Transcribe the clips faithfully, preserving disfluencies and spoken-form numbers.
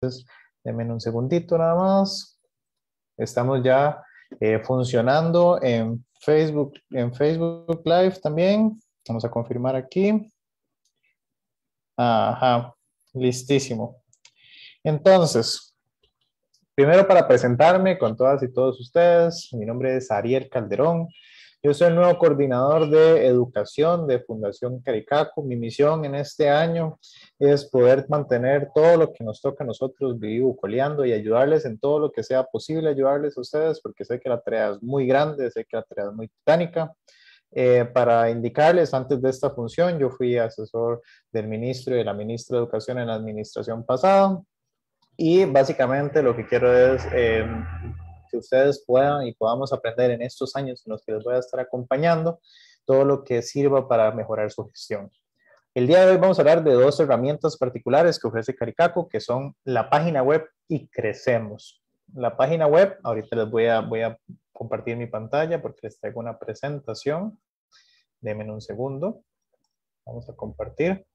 Denme un segundito nada más. Estamos ya eh, funcionando en Facebook, en Facebook Live también. Vamos a confirmar aquí. Ajá, listísimo. Entonces, primero para presentarme con todas y todos ustedes, mi nombre es Ariel Calderón. Yo soy el nuevo coordinador de educación de Fundación Caricaco. Mi misión en este año es poder mantener todo lo que nos toca a nosotros vivo, coleando y ayudarles en todo lo que sea posible, ayudarles a ustedes, porque sé que la tarea es muy grande, sé que la tarea es muy titánica. Eh, para indicarles, antes de esta función, yo fui asesor del ministro y de la ministra de Educación en la administración pasada. Y básicamente lo que quiero es eh, que ustedes puedan y podamos aprender en estos años en los que les voy a estar acompañando todo lo que sirva para mejorar su gestión. El día de hoy vamos a hablar de dos herramientas particulares que ofrece Caricaco, que son la página web y Crecemos. La página web, ahorita les voy a, voy a compartir mi pantalla porque les traigo una presentación. Denme un segundo. Vamos a compartir.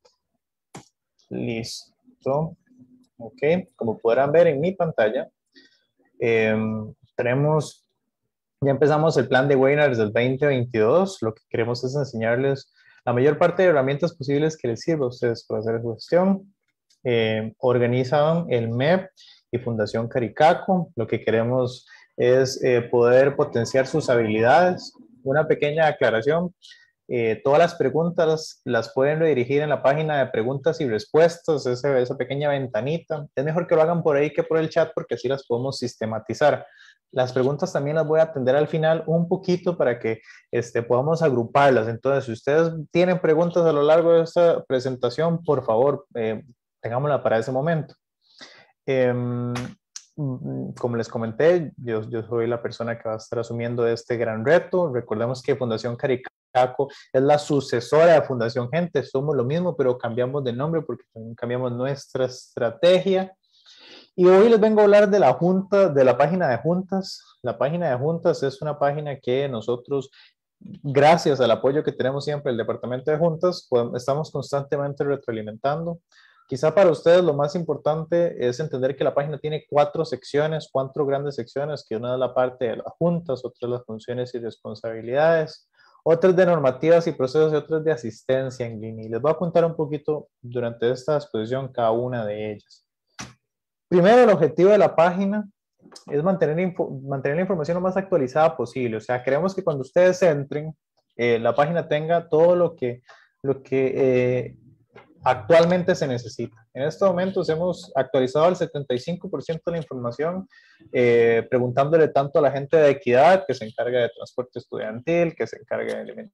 Listo. Ok, como podrán ver en mi pantalla, eh, tenemos, ya empezamos el plan de webinars del veinte veintidós. Lo que queremos es enseñarles la mayor parte de herramientas posibles que les sirva a ustedes para hacer su gestión. Eh, organizan el M E P y Fundación Caricaco. Lo que queremos es eh, poder potenciar sus habilidades. Una pequeña aclaración. Eh, todas las preguntas las pueden redirigir en la página de preguntas y respuestas, esa, esa pequeña ventanita. Es mejor que lo hagan por ahí que por el chat porque así las podemos sistematizar. Las preguntas también las voy a atender al final un poquito para que este, podamos agruparlas. Entonces, si ustedes tienen preguntas a lo largo de esta presentación, por favor, eh, tengámosla para ese momento. Eh, como les comenté, yo, yo soy la persona que va a estar asumiendo este gran reto. Recordemos que Fundación Caricaco es la sucesora de Fundación Gente. Somos lo mismo, pero cambiamos de nombre porque también cambiamos nuestra estrategia. Y hoy les vengo a hablar de la junta, de la página de juntas. La página de juntas es una página que nosotros, gracias al apoyo que tenemos siempre el departamento de juntas, pues, estamos constantemente retroalimentando. Quizá para ustedes lo más importante es entender que la página tiene cuatro secciones, cuatro grandes secciones, que una es la parte de las juntas, otra es las funciones y responsabilidades, otras de normativas y procesos y otras de asistencia en línea. Y les voy a contar un poquito durante esta exposición cada una de ellas. Primero, el objetivo de la página es mantener, mantener la información lo más actualizada posible. O sea, queremos que cuando ustedes entren, eh, la página tenga todo lo que, lo que eh, actualmente se necesita. En estos momentos hemos actualizado el setenta y cinco por ciento de la información, eh, preguntándole tanto a la gente de equidad, que se encarga de transporte estudiantil, que se encarga de alimentación,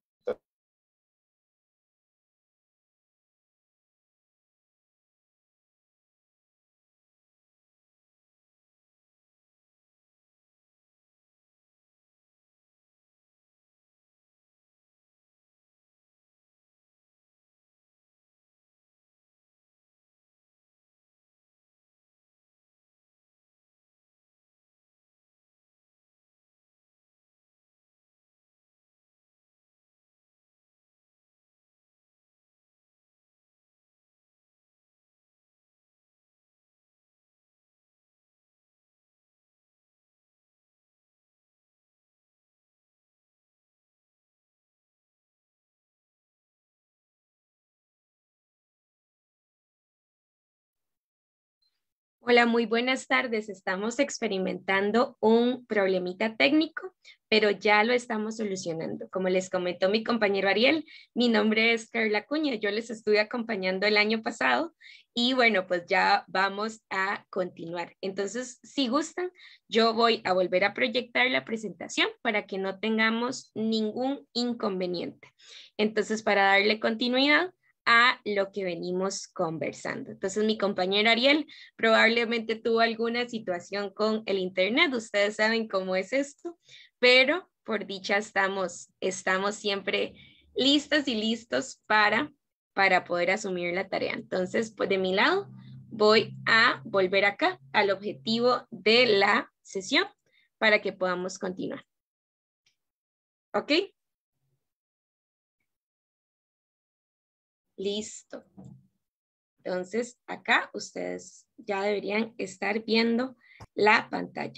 Hola, muy buenas tardes. Estamos experimentando un problemita técnico, pero ya lo estamos solucionando. Como les comentó mi compañero Ariel, mi nombre es Carla Cuña. Yo les estuve acompañando el año pasado y bueno, pues ya vamos a continuar. Entonces, si gustan, yo voy a volver a proyectar la presentación para que no tengamos ningún inconveniente. Entonces, para darle continuidad a lo que venimos conversando. Entonces, mi compañero Ariel probablemente tuvo alguna situación con el internet, ustedes saben cómo es esto, pero por dicha estamos, estamos siempre listas y listos para, para poder asumir la tarea. Entonces, pues de mi lado, voy a volver acá al objetivo de la sesión para que podamos continuar. ¿Ok? Listo. Entonces, acá ustedes ya deberían estar viendo la pantalla.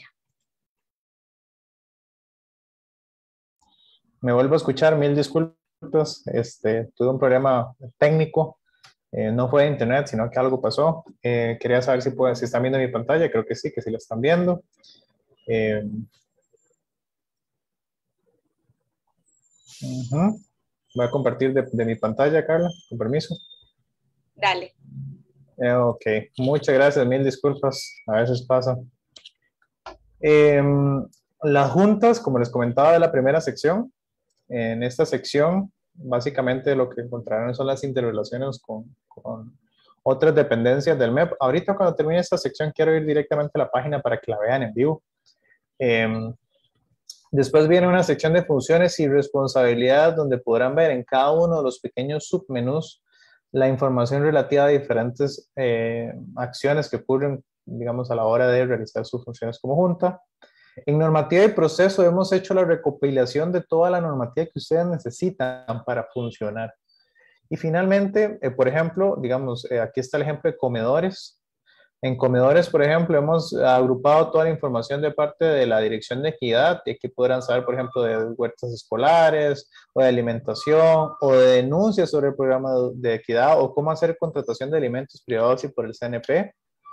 Me vuelvo a escuchar, mil disculpas. Este, tuve un problema técnico. Eh, no fue de internet, sino que algo pasó. Eh, quería saber si, pueden, si están viendo mi pantalla. Creo que sí, que sí la están viendo. Eh, uh-huh. Voy a compartir de, de mi pantalla, Carla, con permiso. Dale. Eh, ok, muchas gracias, mil disculpas. A veces pasa. Eh, las juntas, como les comentaba de la primera sección, en esta sección, básicamente lo que encontrarán son las interrelaciones con, con otras dependencias del M E P. Ahorita cuando termine esta sección quiero ir directamente a la página para que la vean en vivo. Eh, después viene una sección de funciones y responsabilidades donde podrán ver en cada uno de los pequeños submenús la información relativa a diferentes eh, acciones que ocurren, digamos, a la hora de realizar sus funciones como junta. En normativa y proceso hemos hecho la recopilación de toda la normativa que ustedes necesitan para funcionar. Y finalmente, eh, por ejemplo, digamos, eh, aquí está el ejemplo de comedores. En comedores, por ejemplo, hemos agrupado toda la información de parte de la Dirección de Equidad, y aquí podrán saber, por ejemplo, de huertas escolares, o de alimentación, o de denuncias sobre el programa de equidad, o cómo hacer contratación de alimentos privados y por el C N P.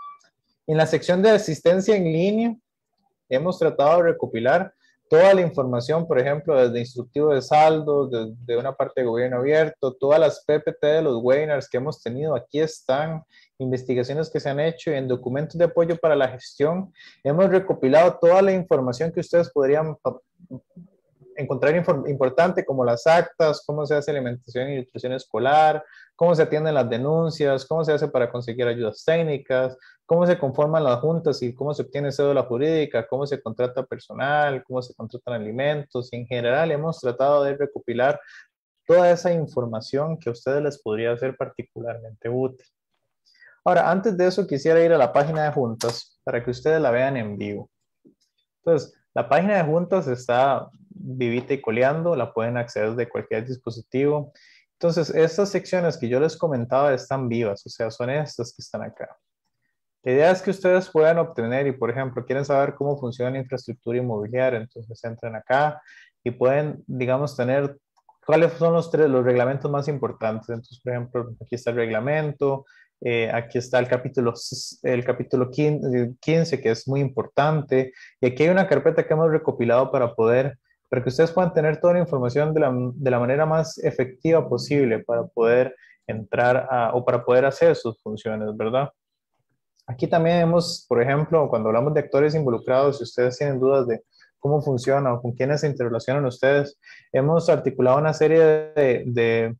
En la sección de asistencia en línea, hemos tratado de recopilar toda la información, por ejemplo, desde instructivo de saldo, de, de una parte de gobierno abierto, todas las P P T de los webinars que hemos tenido, aquí están, investigaciones que se han hecho y en documentos de apoyo para la gestión, hemos recopilado toda la información que ustedes podrían encontrar importante, como las actas, cómo se hace alimentación y nutrición escolar, cómo se atienden las denuncias, cómo se hace para conseguir ayudas técnicas, cómo se conforman las juntas y cómo se obtiene cédula jurídica, cómo se contrata personal, cómo se contratan alimentos. Y en general hemos tratado de recopilar toda esa información que a ustedes les podría ser particularmente útil. Ahora, antes de eso quisiera ir a la página de juntas para que ustedes la vean en vivo. Entonces, la página de juntas está vivita y coleando, la pueden acceder desde cualquier dispositivo. Entonces, estas secciones que yo les comentaba están vivas, o sea, son estas que están acá. La idea es que ustedes puedan obtener y, por ejemplo, quieren saber cómo funciona la infraestructura inmobiliaria, entonces entran acá y pueden, digamos, tener cuáles son los tres, los reglamentos más importantes. Entonces, por ejemplo, aquí está el reglamento, eh, aquí está el capítulo, el capítulo quince, que es muy importante, y aquí hay una carpeta que hemos recopilado para poder, para que ustedes puedan tener toda la información de la, de la manera más efectiva posible para poder entrar a, o para poder hacer sus funciones, ¿verdad? Aquí también hemos, por ejemplo, cuando hablamos de actores involucrados, si ustedes tienen dudas de cómo funciona o con quiénes se interrelacionan ustedes, hemos articulado una serie de, de,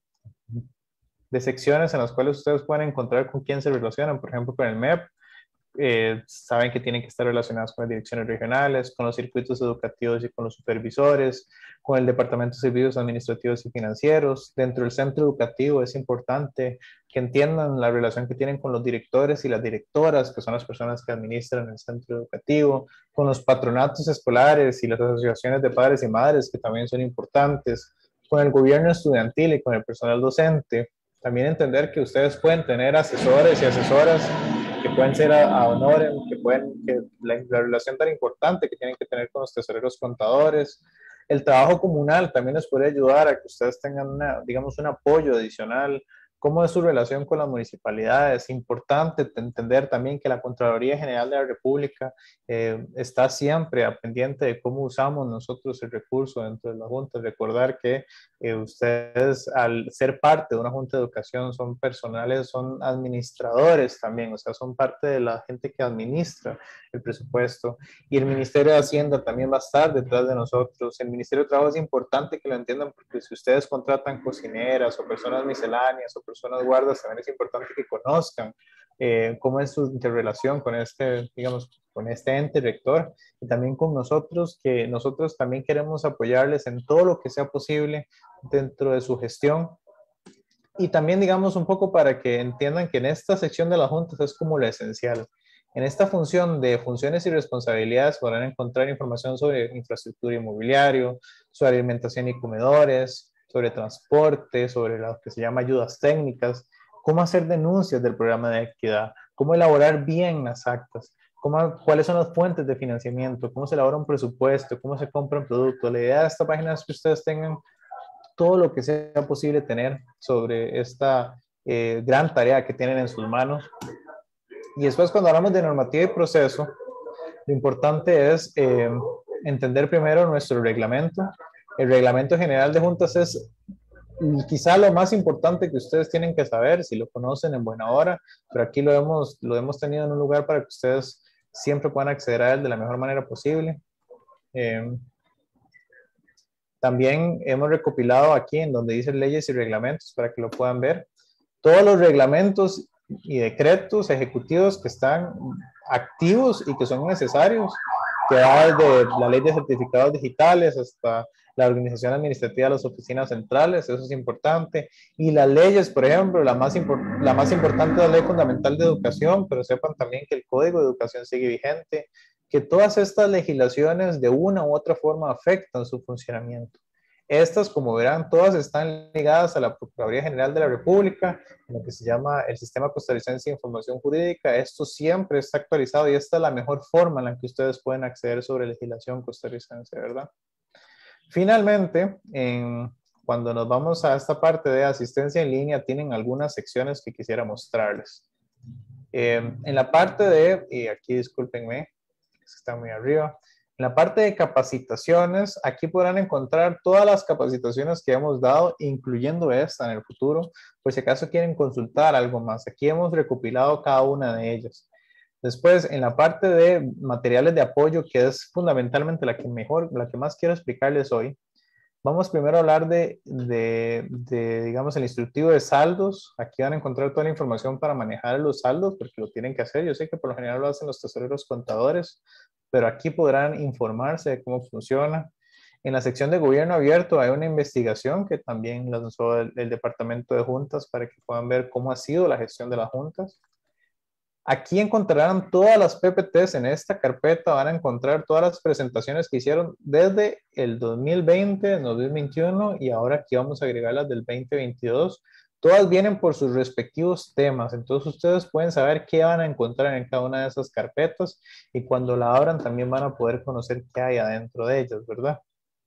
de secciones en las cuales ustedes pueden encontrar con quién se relacionan, por ejemplo, con el M E P. Eh, saben que tienen que estar relacionadas con las direcciones regionales, con los circuitos educativos y con los supervisores, con el Departamento de Servicios Administrativos y Financieros. Dentro del centro educativo es importante que entiendan la relación que tienen con los directores y las directoras, que son las personas que administran el centro educativo, con los patronatos escolares y las asociaciones de padres y madres, que también son importantes, con el gobierno estudiantil y con el personal docente. También entender que ustedes pueden tener asesores y asesoras que pueden ser a, a honor, que pueden, que la, la relación tan importante que tienen que tener con los tesoreros contadores. El trabajo comunal también les puede ayudar a que ustedes tengan, una, digamos, un apoyo adicional. ¿Cómo es su relación con las municipalidades? Importante entender también que la Contraloría General de la República eh, está siempre a pendiente de cómo usamos nosotros el recurso dentro de la Junta. Recordar que eh, ustedes, al ser parte de una Junta de Educación, son personales, son administradores también, o sea, son parte de la gente que administra el presupuesto. Y el Ministerio de Hacienda también va a estar detrás de nosotros. El Ministerio de Trabajo es importante que lo entiendan, porque si ustedes contratan cocineras o personas misceláneas o personas guardas, también es importante que conozcan eh, cómo es su interrelación con este, digamos, con este ente rector, y también con nosotros, que nosotros también queremos apoyarles en todo lo que sea posible dentro de su gestión. Y también, digamos, un poco para que entiendan que en esta sección de las juntas es como lo esencial. En esta función de funciones y responsabilidades podrán encontrar información sobre infraestructura inmobiliaria, sobre alimentación y comedores, sobre transporte, sobre lo que se llama ayudas técnicas. cómo hacer denuncias del programa de equidad, cómo elaborar bien las actas, cómo, cuáles son las fuentes de financiamiento, cómo se elabora un presupuesto, cómo se compran productos. La idea de esta página es que ustedes tengan todo lo que sea posible tener sobre esta eh, gran tarea que tienen en sus manos. Y después, cuando hablamos de normativa y proceso, lo importante es eh, entender primero nuestro reglamento. El reglamento general de juntas es quizá lo más importante que ustedes tienen que saber, si lo conocen en buena hora, pero aquí lo hemos, lo hemos tenido en un lugar para que ustedes siempre puedan acceder a él de la mejor manera posible. Eh, también hemos recopilado aquí en donde dice leyes y reglamentos para que lo puedan ver. Todos los reglamentos y decretos ejecutivos que están activos y que son necesarios, que va desde la ley de certificados digitales hasta la organización administrativa de las oficinas centrales, eso es importante. Y las leyes, por ejemplo, la más, la más importante es la Ley Fundamental de Educación, pero sepan también que el Código de Educación sigue vigente, que todas estas legislaciones de una u otra forma afectan su funcionamiento. Estas, como verán, todas están ligadas a la Procuraduría General de la República, en lo que se llama el Sistema Costarricense de Información Jurídica. Esto siempre está actualizado y esta es la mejor forma en la que ustedes pueden acceder sobre legislación costarricense, ¿verdad? Finalmente, en, cuando nos vamos a esta parte de asistencia en línea, tienen algunas secciones que quisiera mostrarles. Eh, en la parte de, y aquí discúlpenme, está muy arriba, en la parte de capacitaciones, aquí podrán encontrar todas las capacitaciones que hemos dado, incluyendo esta en el futuro, por si acaso quieren consultar algo más. Aquí hemos recopilado cada una de ellas. Después, en la parte de materiales de apoyo, que es fundamentalmente la que mejor, la que más quiero explicarles hoy, vamos primero a hablar de, de, de, digamos, el instructivo de saldos. Aquí van a encontrar toda la información para manejar los saldos, porque lo tienen que hacer. Yo sé que por lo general lo hacen los tesoreros contadores, pero aquí podrán informarse de cómo funciona. En la sección de gobierno abierto hay una investigación que también lanzó el, el Departamento de Juntas para que puedan ver cómo ha sido la gestión de las juntas. Aquí encontrarán todas las P P Ts en esta carpeta, van a encontrar todas las presentaciones que hicieron desde el dos mil veinte, dos mil veintiuno y ahora aquí vamos a agregar las del veinte veintidós. Todas vienen por sus respectivos temas, entonces ustedes pueden saber qué van a encontrar en cada una de esas carpetas y cuando la abran también van a poder conocer qué hay adentro de ellas, ¿verdad?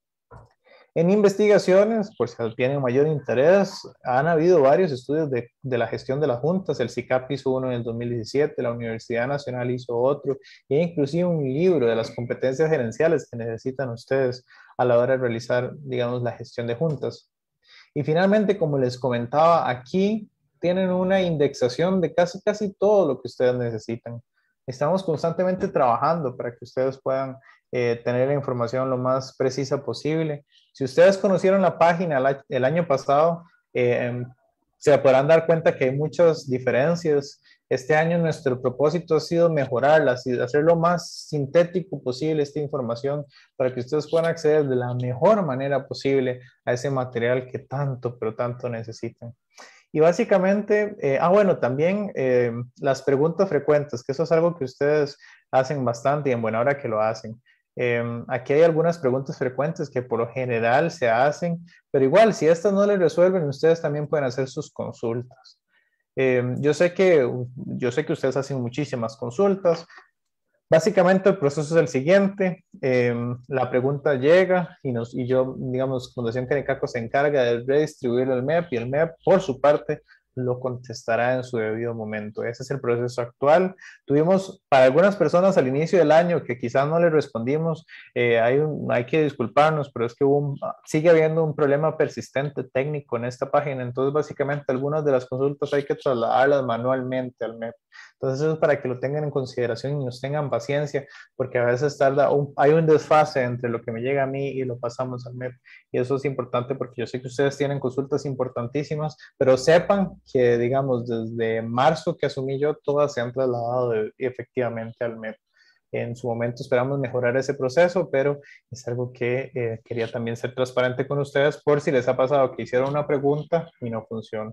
En investigaciones, por si tienen mayor interés, han habido varios estudios de, de la gestión de las juntas. El SICAP hizo uno en el dos mil diecisiete, la Universidad Nacional hizo otro, e inclusive un libro de las competencias gerenciales que necesitan ustedes a la hora de realizar, digamos, la gestión de juntas. Y finalmente, como les comentaba, aquí tienen una indexación de casi, casi todo lo que ustedes necesitan. Estamos constantemente trabajando para que ustedes puedan eh, tener la información lo más precisa posible. Si ustedes conocieron la página el, el año pasado, eh, se podrán dar cuenta que hay muchas diferencias. Este año nuestro propósito ha sido mejorarla, hacer lo más sintético posible esta información para que ustedes puedan acceder de la mejor manera posible a ese material que tanto, pero tanto necesitan. Y básicamente, eh, ah bueno, también eh, las preguntas frecuentes, que eso es algo que ustedes hacen bastante y en buena hora que lo hacen. Eh, aquí hay algunas preguntas frecuentes que por lo general se hacen, pero igual, si estas no les resuelven, ustedes también pueden hacer sus consultas. Eh, yo, sé que, yo sé que ustedes hacen muchísimas consultas. Básicamente el proceso es el siguiente, eh, la pregunta llega y, nos, y yo, digamos, Fundación Canicaco se encarga de redistribuirlo al M E P y el M E P, por su parte, lo contestará en su debido momento. Ese es el proceso actual. Tuvimos para algunas personas al inicio del año que quizás no les respondimos, eh, hay, un, hay que disculparnos, pero es que hubo un, sigue habiendo un problema persistente técnico en esta página, entonces básicamente algunas de las consultas hay que trasladarlas manualmente al M E P. Entonces eso es para que lo tengan en consideración y nos tengan paciencia, porque a veces tarda un, hay un desfase entre lo que me llega a mí y lo pasamos al M E P. Y eso es importante porque yo sé que ustedes tienen consultas importantísimas, pero sepan que, digamos, desde marzo que asumí yo, todas se han trasladado de, efectivamente al M E P. En su momento esperamos mejorar ese proceso, pero es algo que eh, quería también ser transparente con ustedes por si les ha pasado que hicieron una pregunta y no funciona.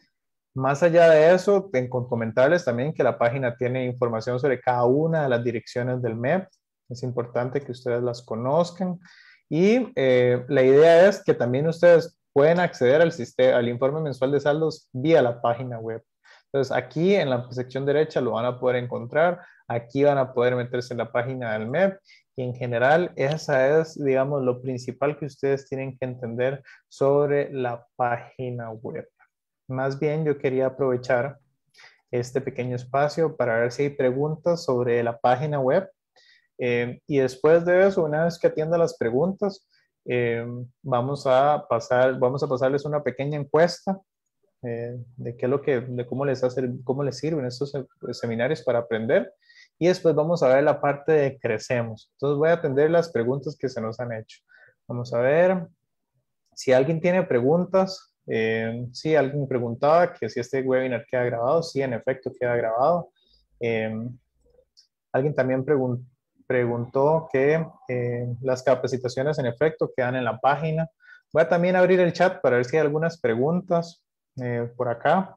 Más allá de eso, tengo que comentarles también que la página tiene información sobre cada una de las direcciones del M E P. Es importante que ustedes las conozcan. Y eh, la idea es que también ustedes pueden acceder al, sistema, al informe mensual de saldos vía la página web. Entonces aquí en la sección derecha lo van a poder encontrar, aquí van a poder meterse en la página del M E P y en general esa es, digamos, lo principal que ustedes tienen que entender sobre la página web. Más bien yo quería aprovechar este pequeño espacio para ver si hay preguntas sobre la página web. Eh, y después de eso, una vez que atienda las preguntas, eh, vamos a pasar, vamos a pasarles una pequeña encuesta eh, de qué es lo que, de cómo les hace, cómo les sirven estos seminarios para aprender. Y después vamos a ver la parte de crecemos. Entonces voy a atender las preguntas que se nos han hecho. Vamos a ver si alguien tiene preguntas. Eh, sí, alguien preguntaba que si este webinar queda grabado. Sí, en efecto queda grabado. Eh, alguien también preguntó preguntó que eh, las capacitaciones en efecto quedan en la página. Voy a también abrir el chat para ver si hay algunas preguntas eh, por acá.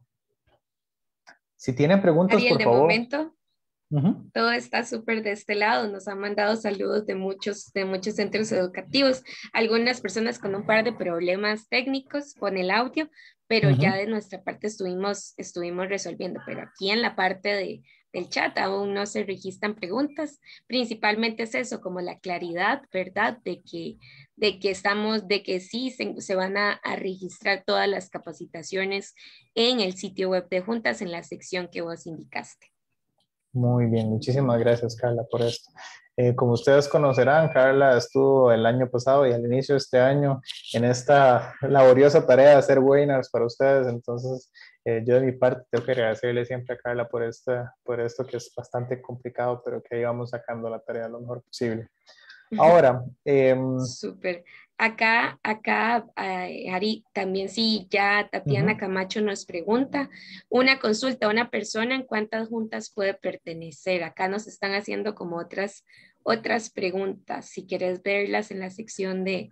Si tienen preguntas, Ariel, por de favor. momento, Uh-huh. todo está súper de este lado. Nos han mandado saludos de muchos, de muchos centros educativos. Algunas personas con un par de problemas técnicos con el audio, pero Uh-huh. ya de nuestra parte estuvimos, estuvimos resolviendo. Pero aquí en la parte de, del chat aún no se registran preguntas. Principalmente es eso, como la claridad, ¿verdad? De que, de que estamos, de que sí se, se van a, a registrar todas las capacitaciones en el sitio web de Juntas en la sección que vos indicaste. Muy bien, muchísimas gracias, Carla, por esto. Eh, como ustedes conocerán, Carla estuvo el año pasado y al inicio de este año en esta laboriosa tarea de hacer webinars para ustedes. Entonces, eh, yo de mi parte tengo que agradecerle siempre a Carla por, esta, por esto que es bastante complicado, pero que ahí vamos sacando la tarea lo mejor posible. Ahora, eh, Súper. Acá, acá, eh, Ari, también sí, ya Tatiana uh-huh. Camacho nos pregunta, una consulta a una persona, ¿en cuántas juntas puede pertenecer? Acá nos están haciendo como otras, otras preguntas, si quieres verlas en la sección de,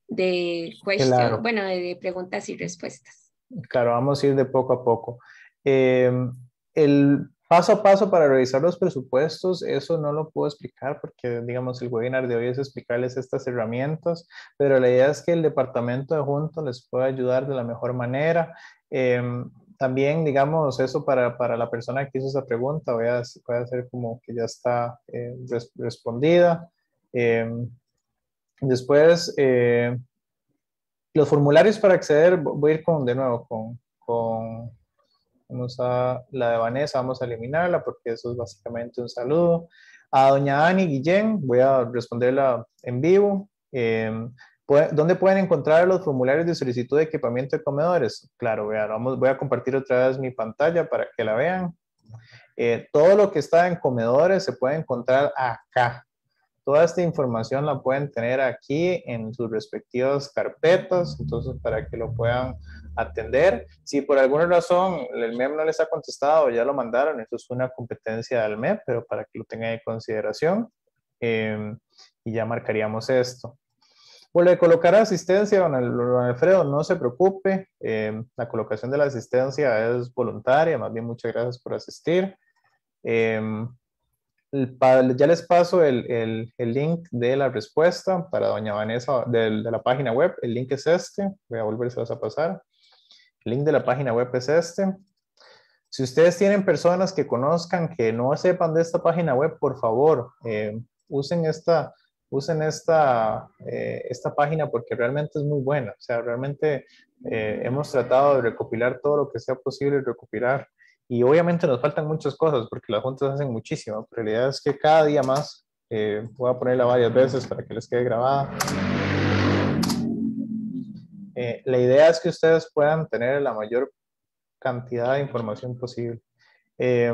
de question, Claro, bueno, de, de preguntas y respuestas. claro, vamos a ir de poco a poco. Eh, el paso a paso para revisar los presupuestos, eso no lo puedo explicar porque, digamos, el webinar de hoy es explicarles estas herramientas, pero la idea es que el departamento de Juntos les pueda ayudar de la mejor manera. Eh, también, digamos, eso para, para la persona que hizo esa pregunta, voy a, voy a hacer como que ya está eh, res, respondida. Eh, después, eh, los formularios para acceder, voy a ir con, de nuevo, con, con vamos a la de Vanessa, vamos a eliminarla porque eso es básicamente un saludo. A doña Ani Guillén, voy a responderla en vivo. Eh, ¿Dónde pueden encontrar los formularios de solicitud de equipamiento de comedores? Claro, vean, vamos, voy a compartir otra vez mi pantalla para que la vean. Eh, todo lo que está en comedores se puede encontrar acá. Toda esta información la pueden tener aquí en sus respectivas carpetas, entonces para que lo puedan atender. Si por alguna razón el M E P no les ha contestado, ya lo mandaron, eso es una competencia del M E P, pero para que lo tengan en consideración. Eh, y ya marcaríamos esto. Por lo de colocar asistencia, don Alfredo, no se preocupe, eh, la colocación de la asistencia es voluntaria, más bien muchas gracias por asistir. Eh, Ya les paso el, el, el link de la respuesta para doña Vanessa de, de la página web. El link es este. Voy a volvérselos a pasar. El link de la página web es este. Si ustedes tienen personas que conozcan, que no sepan de esta página web, por favor, eh, usen esta, usen esta, eh, esta página porque realmente es muy buena. O sea, realmente eh, hemos tratado de recopilar todo lo que sea posible recopilar. Y obviamente nos faltan muchas cosas porque las juntas hacen muchísimo, pero la idea es que cada día más, eh, voy a ponerla varias veces para que les quede grabada. Eh, la idea es que ustedes puedan tener la mayor cantidad de información posible. Eh,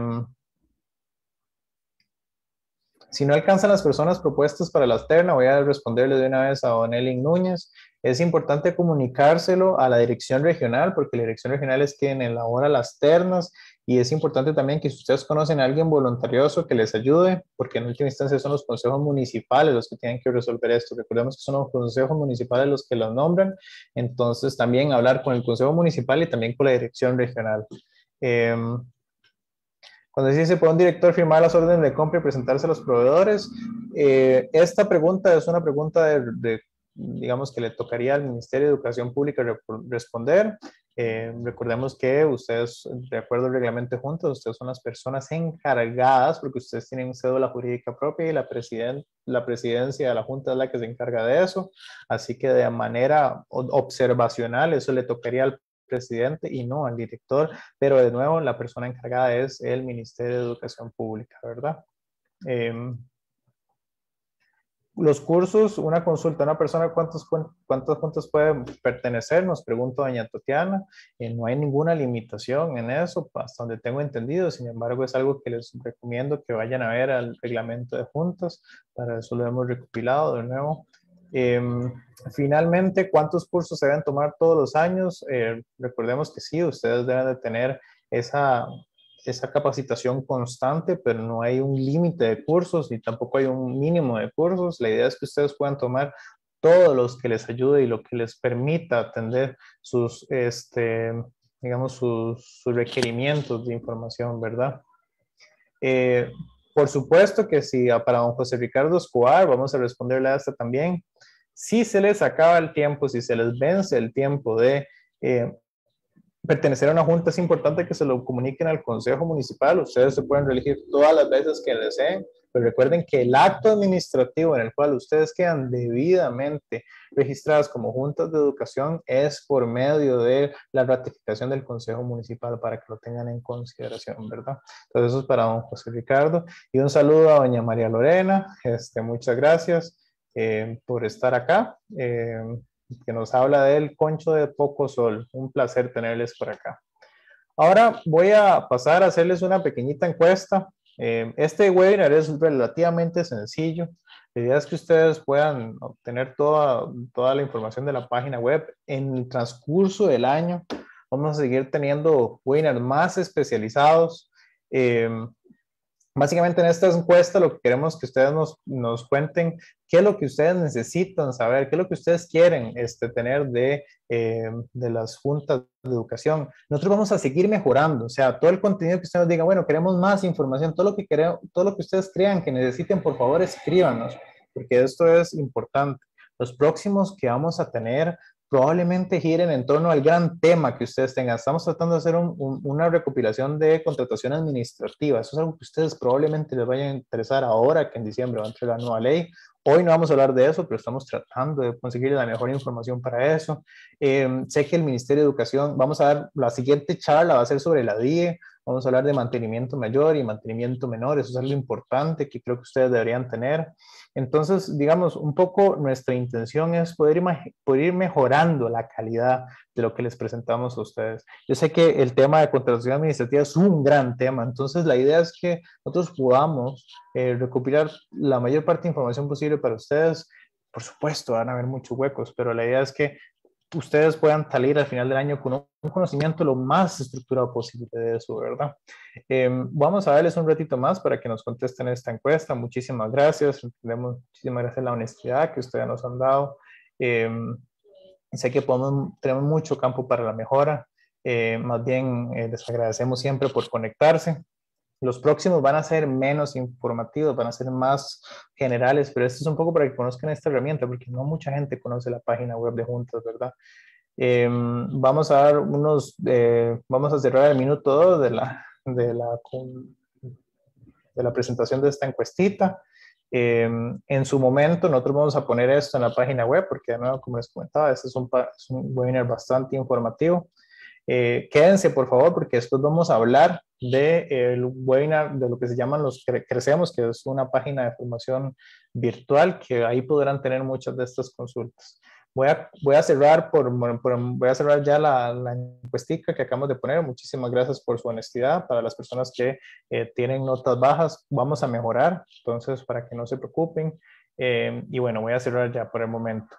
si no alcanzan las personas propuestas para la terna, voy a responderle de una vez a don Elin Núñez. Es importante comunicárselo a la dirección regional, porque la dirección regional es quien elabora las ternas, y es importante también que si ustedes conocen a alguien voluntarioso que les ayude, porque en última instancia son los consejos municipales los que tienen que resolver esto. Recordemos que son los consejos municipales los que los nombran, entonces también hablar con el consejo municipal y también con la dirección regional. Eh, Cuando se dice, ¿puede un director firmar las órdenes de compra y presentarse a los proveedores? Eh, esta pregunta es una pregunta de, de, digamos, que le tocaría al Ministerio de Educación Pública responder. Eh, recordemos que ustedes, de acuerdo al reglamento de juntas, ustedes son las personas encargadas, porque ustedes tienen cédula jurídica propia y la, presiden la presidencia de la junta es la que se encarga de eso. Así que de manera observacional, eso le tocaría al presidente y no al director, pero de nuevo la persona encargada es el Ministerio de Educación Pública, ¿verdad? Eh, los cursos, una consulta, una persona, ¿cuántos, cuántos juntos puede pertenecer? Nos pregunta doña Tatiana. Eh, no hay ninguna limitación en eso, hasta donde tengo entendido. Sin embargo, es algo que les recomiendo que vayan a ver al reglamento de juntas. Para eso lo hemos recopilado de nuevo. Eh, finalmente, ¿cuántos cursos se deben tomar todos los años? Eh, recordemos que sí, ustedes deben de tener esa, esa capacitación constante, pero no hay un límite de cursos ni tampoco hay un mínimo de cursos. La idea es que ustedes puedan tomar todos los que les ayude y lo que les permita atender sus, este, digamos, sus, sus requerimientos de información, ¿verdad? Eh, por supuesto que si para don José Ricardo Escobar, vamos a responderle a esta también, si se les acaba el tiempo, si se les vence el tiempo de eh, pertenecer a una junta, es importante que se lo comuniquen al Consejo Municipal. Ustedes se pueden reelegir todas las veces que deseen, pero recuerden que el acto administrativo en el cual ustedes quedan debidamente registradas como juntas de educación es por medio de la ratificación del Consejo Municipal, para que lo tengan en consideración, ¿verdad? Entonces eso es para don José Ricardo. Y un saludo a doña María Lorena. Este, muchas gracias eh, por estar acá. Eh, que nos habla del concho de poco sol. Un placer tenerles por acá. Ahora voy a pasar a hacerles una pequeñita encuesta. Eh, este webinar es relativamente sencillo. La idea es que ustedes puedan obtener toda, toda la información de la página web. En el transcurso del año vamos a seguir teniendo webinars más especializados. Eh, Básicamente en esta encuesta lo que queremos que ustedes nos, nos cuenten qué es lo que ustedes necesitan saber, qué es lo que ustedes quieren este, tener de, eh, de las juntas de educación. Nosotros vamos a seguir mejorando, o sea, todo el contenido que ustedes nos digan, bueno, queremos más información, todo lo que, queremos, todo lo que ustedes crean que necesiten, por favor, escríbanos, porque esto es importante. Los próximos que vamos a tener probablemente giren en torno al gran tema que ustedes tengan. Estamos tratando de hacer un, un, una recopilación de contratación administrativa. Eso es algo que ustedes probablemente les vaya a interesar ahora que en diciembre va a entrar la nueva ley. Hoy no vamos a hablar de eso, pero estamos tratando de conseguir la mejor información para eso. Eh, sé que el Ministerio de Educación, vamos a dar, la siguiente charla va a ser sobre la D I E. Vamos a hablar de mantenimiento mayor y mantenimiento menor. Eso es algo importante que creo que ustedes deberían tener. Entonces, digamos, un poco nuestra intención es poder ir, poder ir mejorando la calidad de lo que les presentamos a ustedes. Yo sé que el tema de contratación administrativa es un gran tema, entonces la idea es que nosotros podamos eh, recopilar la mayor parte de información posible para ustedes. Por supuesto, van a haber muchos huecos, pero la idea es que ustedes puedan salir al final del año con un conocimiento lo más estructurado posible de eso, ¿verdad? Eh, vamos a darles un ratito más para que nos contesten esta encuesta. Muchísimas gracias. Entendemos, muchísimas gracias la honestidad que ustedes nos han dado. Eh, sé que podemos, tenemos mucho campo para la mejora. Eh, más bien, eh, les agradecemos siempre por conectarse. Los próximos van a ser menos informativos, van a ser más generales, pero esto es un poco para que conozcan esta herramienta, porque no mucha gente conoce la página web de Juntas, ¿verdad? Eh, vamos a dar unos, eh, vamos a cerrar el minuto dos de la, de la, de la presentación de esta encuestita. Eh, en su momento nosotros vamos a poner esto en la página web, porque de nuevo, como les comentaba, este es un, es un webinar bastante informativo. Eh, quédense por favor, porque después vamos a hablar del de, eh, webinar de lo que se llaman los Cre Crecemos, que es una página de formación virtual, que ahí podrán tener muchas de estas consultas. Voy a, voy a cerrar por, por voy a cerrar ya la, la encuestica que acabamos de poner. Muchísimas gracias por su honestidad. Para las personas que eh, tienen notas bajas, vamos a mejorar, entonces para que no se preocupen. Eh, y bueno, voy a cerrar ya por el momento.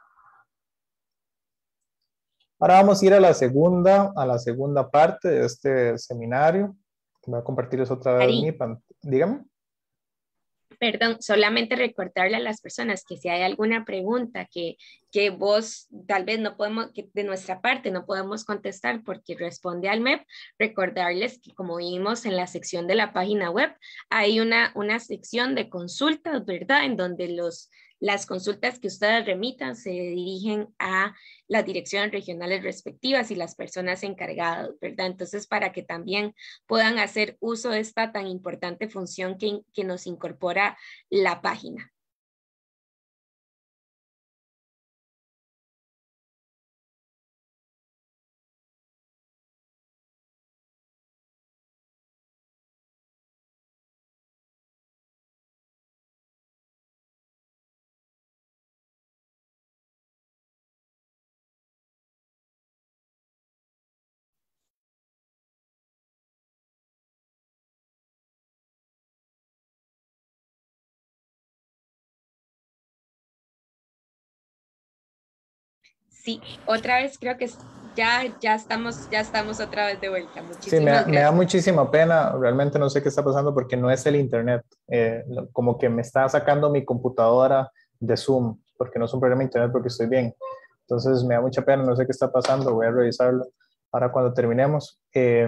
Ahora vamos a ir a la segunda, a la segunda parte de este seminario. Voy a compartirles otra vez Ari, mi pantalla. Dígame. Perdón, solamente recordarle a las personas que si hay alguna pregunta que, que vos tal vez no podemos, que de nuestra parte no podemos contestar porque responde al M E P, recordarles que como vimos en la sección de la página web, hay una, una sección de consultas, ¿verdad? En donde los Las consultas que ustedes remitan se dirigen a las direcciones regionales respectivas y las personas encargadas, ¿verdad? Entonces, para que también puedan hacer uso de esta tan importante función que, que nos incorpora la página. Sí, otra vez creo que ya, ya, estamos, ya estamos otra vez de vuelta. Muchísimas sí, me da, gracias. me da muchísima pena, realmente no sé qué está pasando porque no es el internet, eh, como que me está sacando mi computadora de Zoom, porque no es un programa de internet porque estoy bien. Entonces me da mucha pena, no sé qué está pasando, voy a revisarlo ahora cuando terminemos. Eh,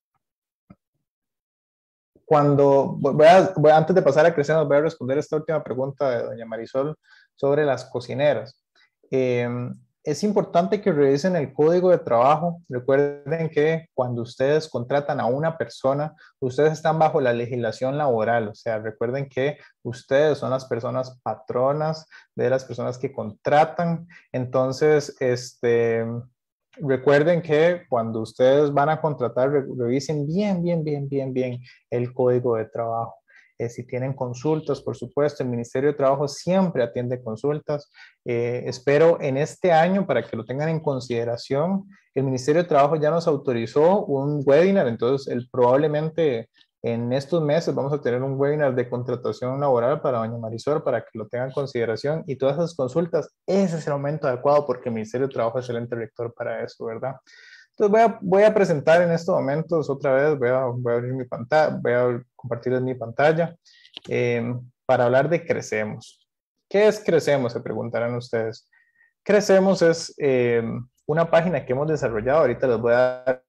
cuando, voy a, voy, antes de pasar a Crecemos, voy a responder esta última pregunta de doña Marisol sobre las cocineras. Eh, es importante que revisen el código de trabajo. Recuerden que cuando ustedes contratan a una persona, ustedes están bajo la legislación laboral. O sea, recuerden que ustedes son las personas patronas de las personas que contratan. Entonces, este... recuerden que cuando ustedes van a contratar, revisen bien, bien, bien, bien, bien el código de trabajo. Eh, si tienen consultas, por supuesto, el Ministerio de Trabajo siempre atiende consultas. Eh, espero en este año, para que lo tengan en consideración, el Ministerio de Trabajo ya nos autorizó un webinar, entonces el, probablemente en estos meses vamos a tener un webinar de contratación laboral para doña Marisol, para que lo tengan en consideración, y todas esas consultas, ese es el momento adecuado porque el Ministerio de Trabajo es el ente rector para eso, ¿verdad? Entonces voy a, voy a presentar en estos momentos otra vez, voy a, voy a abrir mi pantalla, voy a compartirles mi pantalla eh, para hablar de Crecemos. ¿Qué es Crecemos? Se preguntarán ustedes. Crecemos es eh, una página que hemos desarrollado, ahorita les voy a dar.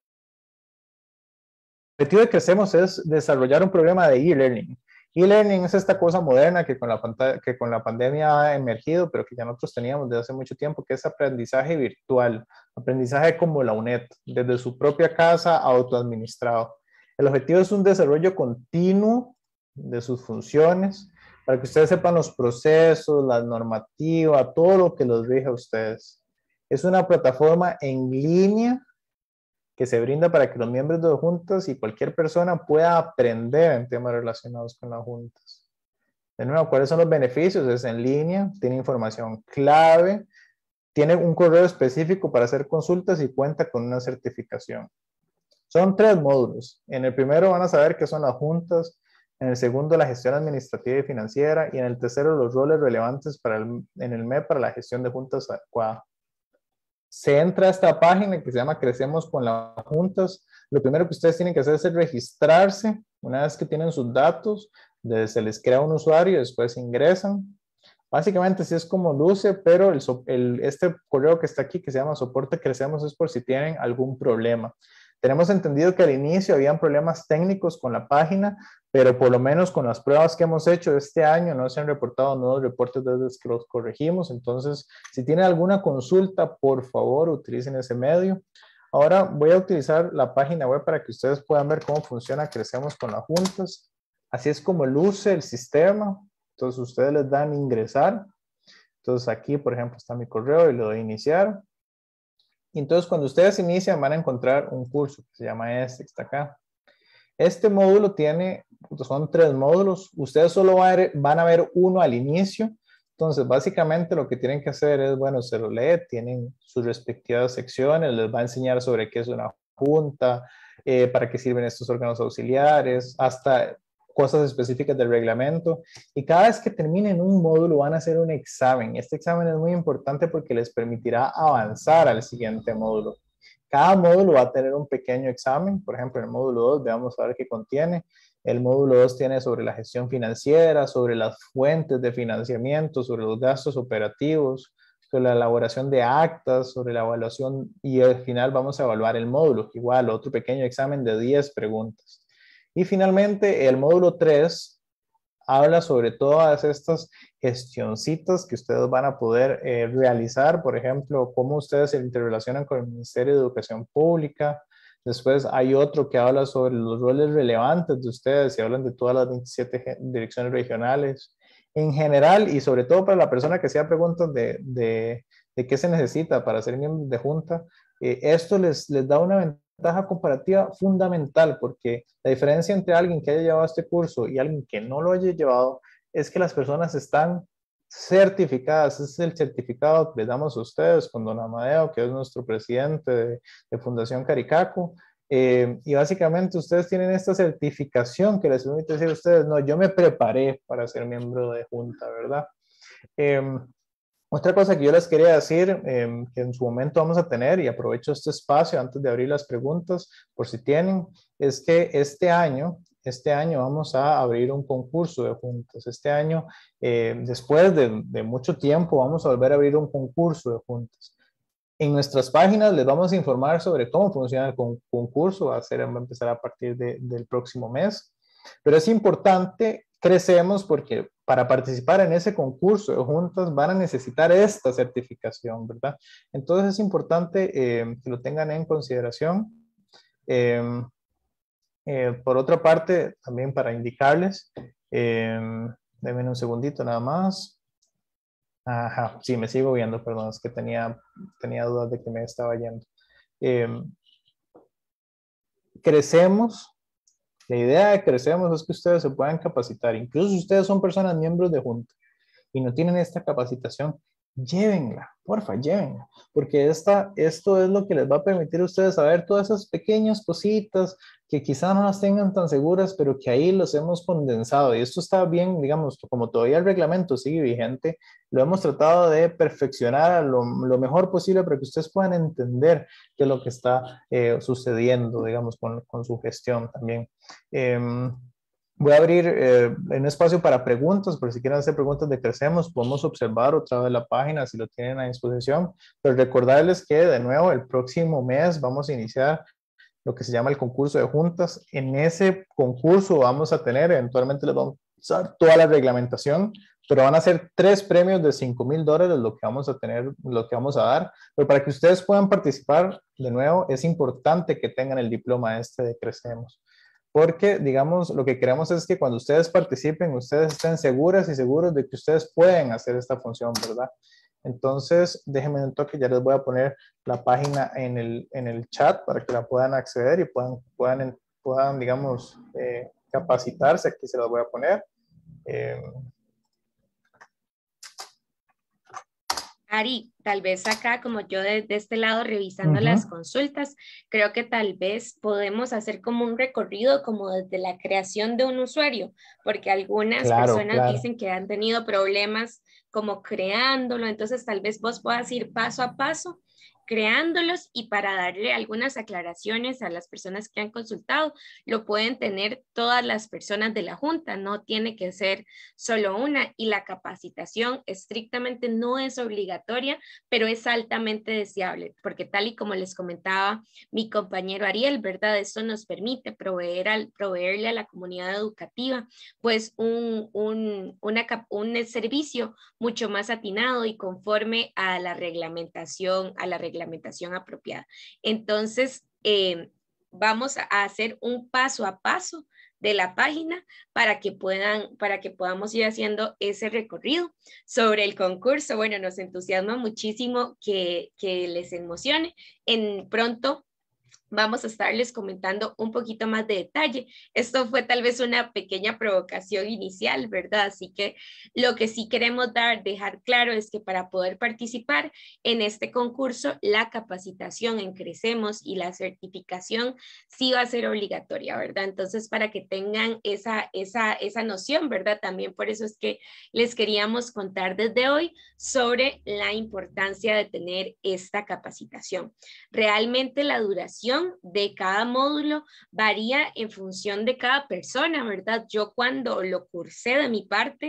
El objetivo de Crecemos es desarrollar un programa de e-learning. E-learning es esta cosa moderna que con, la pantalla, que con la pandemia ha emergido, pero que ya nosotros teníamos desde hace mucho tiempo, que es aprendizaje virtual, aprendizaje como la UNED, desde su propia casa, autoadministrado. El objetivo es un desarrollo continuo de sus funciones, para que ustedes sepan los procesos, la normativa, todo lo que los rige a ustedes. Es una plataforma en línea que se brinda para que los miembros de las juntas y cualquier persona pueda aprender en temas relacionados con las juntas. De nuevo, ¿cuáles son los beneficios? Es en línea, tiene información clave, tiene un correo específico para hacer consultas y cuenta con una certificación. Son tres módulos. En el primero van a saber qué son las juntas, en el segundo la gestión administrativa y financiera, y en el tercero los roles relevantes para el, en el M E para la gestión de juntas adecuada. Se entra a esta página que se llama Crecemos con las Juntas. Lo primero que ustedes tienen que hacer es registrarse. Una vez que tienen sus datos, se les crea un usuario y después ingresan. Básicamente sí es como luce, pero el, el, este correo que está aquí, que se llama Soporte Crecemos, es por si tienen algún problema. Tenemos entendido que al inicio habían problemas técnicos con la página, pero por lo menos con las pruebas que hemos hecho este año no se han reportado nuevos reportes desde que los corregimos. Entonces, si tienen alguna consulta, por favor, utilicen ese medio. Ahora voy a utilizar la página web para que ustedes puedan ver cómo funciona Crecemos con las Juntas. Así es como luce el sistema. Entonces, ustedes les dan ingresar. Entonces, aquí, por ejemplo, está mi correo y le doy a iniciar. Entonces, cuando ustedes inician, van a encontrar un curso que se llama este, que está acá. Este módulo tiene, son tres módulos. Ustedes solo van a ver uno al inicio. Entonces, básicamente lo que tienen que hacer es, bueno, se lo lee, tienen sus respectivas secciones, les va a enseñar sobre qué es una junta, eh, para qué sirven estos órganos auxiliares, hasta cosas específicas del reglamento, y cada vez que terminen un módulo van a hacer un examen. Este examen es muy importante porque les permitirá avanzar al siguiente módulo. Cada módulo va a tener un pequeño examen. Por ejemplo, en el módulo dos, veamos a ver qué contiene. El módulo dos tiene sobre la gestión financiera, sobre las fuentes de financiamiento, sobre los gastos operativos, sobre la elaboración de actas, sobre la evaluación, y al final vamos a evaluar el módulo. Igual, otro pequeño examen de diez preguntas. Y finalmente, el módulo tres habla sobre todas estas gestioncitas que ustedes van a poder eh, realizar, por ejemplo, cómo ustedes se interrelacionan con el Ministerio de Educación Pública. Después hay otro que habla sobre los roles relevantes de ustedes y hablan de todas las veintisiete direcciones regionales en general, y sobre todo para la persona que sea preguntas de, de, de qué se necesita para ser miembro de junta. Eh, esto les, les da una ventaja comparativa fundamental, porque la diferencia entre alguien que haya llevado este curso y alguien que no lo haya llevado es que las personas están certificadas. Ese es el certificado que les damos a ustedes con don Amadeo, que es nuestro presidente de, de Fundación Caricaco. Eh, y básicamente ustedes tienen esta certificación que les permite decir a ustedes, no, yo me preparé para ser miembro de junta, ¿verdad? Eh, otra cosa que yo les quería decir, eh, que en su momento vamos a tener, y aprovecho este espacio antes de abrir las preguntas, por si tienen, es que este año, este año vamos a abrir un concurso de juntas. Este año, eh, después de, de mucho tiempo, vamos a volver a abrir un concurso de juntas. En nuestras páginas les vamos a informar sobre cómo funciona el concurso, va a, ser, va a empezar a partir de, del próximo mes, pero es importante, crecemos, porque para participar en ese concurso de juntas van a necesitar esta certificación, ¿verdad? Entonces es importante eh, que lo tengan en consideración. Eh, eh, por otra parte, también para indicarles, eh, denme un segundito nada más. Ajá, sí, me sigo viendo, perdón, es que tenía, tenía dudas de que me estaba yendo. Eh, crecemos, la idea de crecemos es que ustedes se puedan capacitar, incluso si ustedes son personas miembros de junta y no tienen esta capacitación, llévenla, porfa, llévenla, porque esta, esto es lo que les va a permitir a ustedes saber todas esas pequeñas cositas que quizás no las tengan tan seguras, pero que ahí los hemos condensado. Y esto está bien, digamos, como todavía el reglamento sigue vigente, lo hemos tratado de perfeccionar lo, lo mejor posible para que ustedes puedan entender qué es lo que está eh, sucediendo, digamos, con, con su gestión también. Eh, Voy a abrir eh, un espacio para preguntas, por si quieren hacer preguntas de Crecemos, podemos observar otra vez la página si lo tienen a disposición, pero recordarles que de nuevo el próximo mes vamos a iniciar lo que se llama el concurso de juntas. En ese concurso vamos a tener, eventualmente les vamos a dar toda la reglamentación, pero van a ser tres premios de cinco mil dólares lo que vamos a tener, lo que vamos a dar, pero para que ustedes puedan participar, de nuevo, es importante que tengan el diploma este de Crecemos. Porque, digamos, lo que queremos es que cuando ustedes participen, ustedes estén seguras y seguros de que ustedes pueden hacer esta función, ¿verdad? Entonces, déjenme un toque, ya les voy a poner la página en el, en el chat para que la puedan acceder y puedan, puedan, puedan digamos, eh, capacitarse. Aquí se las voy a poner. Eh, Ari, tal vez acá, como yo de, de este lado revisando uh-huh. las consultas, creo que tal vez podemos hacer como un recorrido como desde la creación de un usuario, porque algunas claro, personas claro. dicen que han tenido problemas como creándolo, entonces tal vez vos puedas ir paso a paso creándolos, y para darle algunas aclaraciones a las personas que han consultado, lo pueden tener todas las personas de la junta, no tiene que ser solo una, y la capacitación estrictamente no es obligatoria, pero es altamente deseable, porque tal y como les comentaba mi compañero Ariel, ¿verdad? Esto nos permite proveer al, proveerle a la comunidad educativa pues un, un, una, un servicio mucho más atinado y conforme a la reglamentación, a la reglamentación reglamentación apropiada. Entonces, eh, vamos a hacer un paso a paso de la página para que puedan, para que podamos ir haciendo ese recorrido sobre el concurso. Bueno, nos entusiasma muchísimo que, que les emocione. En pronto vamos a estarles comentando un poquito más de detalle. Esto fue tal vez una pequeña provocación inicial, ¿verdad? Así que lo que sí queremos dar, dejar claro es que para poder participar en este concurso, la capacitación en Crecemos y la certificación sí va a ser obligatoria, ¿verdad? Entonces, para que tengan esa, esa, esa noción, ¿verdad? También por eso es que les queríamos contar desde hoy sobre la importancia de tener esta capacitación. Realmente la duración de cada módulo varía en función de cada persona, ¿verdad? Yo cuando lo cursé de mi parte,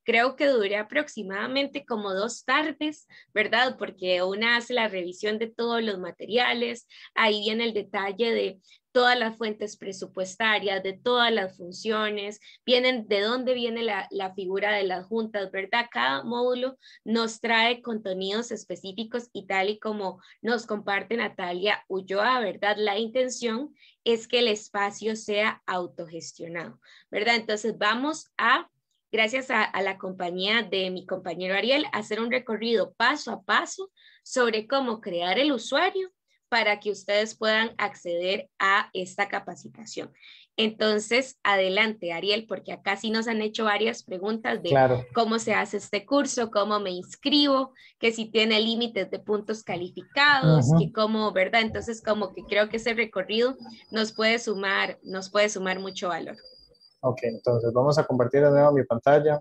Creo que duré aproximadamente como dos tardes, ¿verdad? Porque una hace la revisión de todos los materiales, ahí viene el detalle de todas las fuentes presupuestarias, de todas las funciones, vienen de dónde viene la, la figura de las juntas, ¿verdad? Cada módulo nos trae contenidos específicos y tal y como nos comparte Natalia Ulloa, ¿verdad? La intención es que el espacio sea autogestionado, ¿verdad? Entonces vamos a, gracias a, a la compañía de mi compañero Ariel, hacer un recorrido paso a paso sobre cómo crear el usuario para que ustedes puedan acceder a esta capacitación. Entonces, adelante, Ariel, porque acá sí nos han hecho varias preguntas de Claro. cómo se hace este curso, cómo me inscribo, que si tiene límites de puntos calificados, Uh-huh. que cómo, ¿verdad? Entonces, como que creo que ese recorrido nos puede sumar, nos puede sumar mucho valor. Ok, entonces vamos a compartir de nuevo mi pantalla.